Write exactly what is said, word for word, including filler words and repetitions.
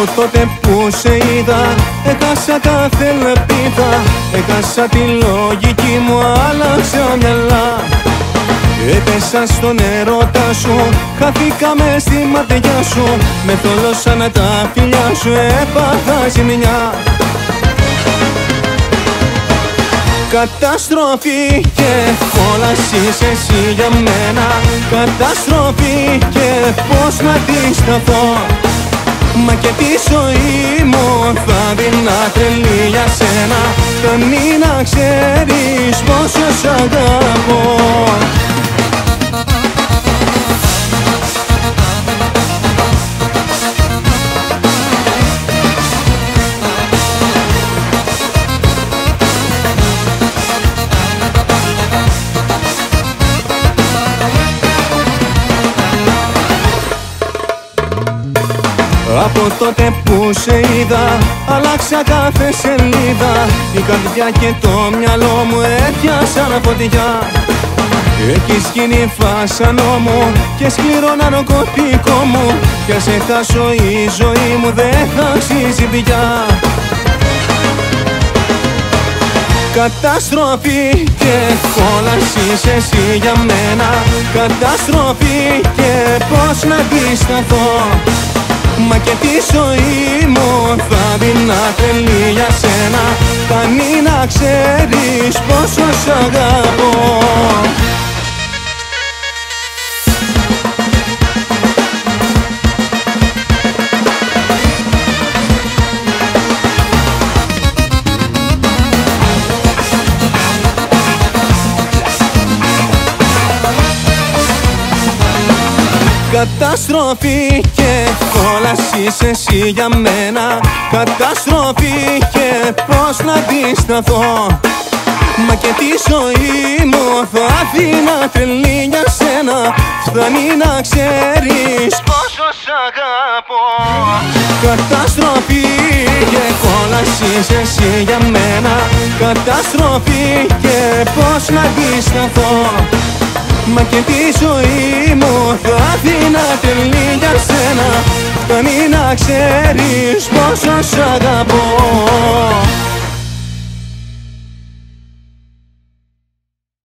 Από τότε που σε είδα έχασα κάθε ελπίδα, έχασα τη λογική μου, άλλαξα μυαλά. Έπεσα στον ερώτα σου, χάθηκα μες στη ματιά σου, με θολώσαν τα φιλιά σου, έπαθα ζημιά. Καταστροφή και κόλαση είσαι εσύ για μένα, καταστροφή και πώς να αντισταθώ. Μα και τη ζωή μου θα δίνα τρελή για σένα, φτάνει να ξέρεις πόσο σ' αγαπώ. Από τότε που σε είδα άλλαξα κάθε σελίδα, η καρδιά και το μυαλό μου έπιασαν φωτιά. Έχεις γίνει φάσανό μου και σκληρό ναρκωτικό μου, κι αν σε χάσω η ζωή μου δεν θα αξίζει πια. Καταστροφή και κόλαση είσαι εσύ για μένα, καταστροφή και πώς να αντισταθώ. Μα και τη ζωή μου θα δίνα τρελή για σένα, φτάνει να ξέρεις πόσο σ' αγαπώ. Καταστροφή και κόλαση είσαι εσύ για μένα, καταστροφή και πώς να αντισταθώ. Μα και τη ζωή μου θα αφήνα τρελή για σένα, φτάνει να ξέρεις πόσο σ' αγαπώ. Καταστροφή και κόλαση είσαι εσύ για μένα, καταστροφή και πώς να αντισταθώ. Μα και τη ζωή μου θα αφήνα τρελή για σένα, φτάνει να ξέρεις πόσο σ' αγαπώ.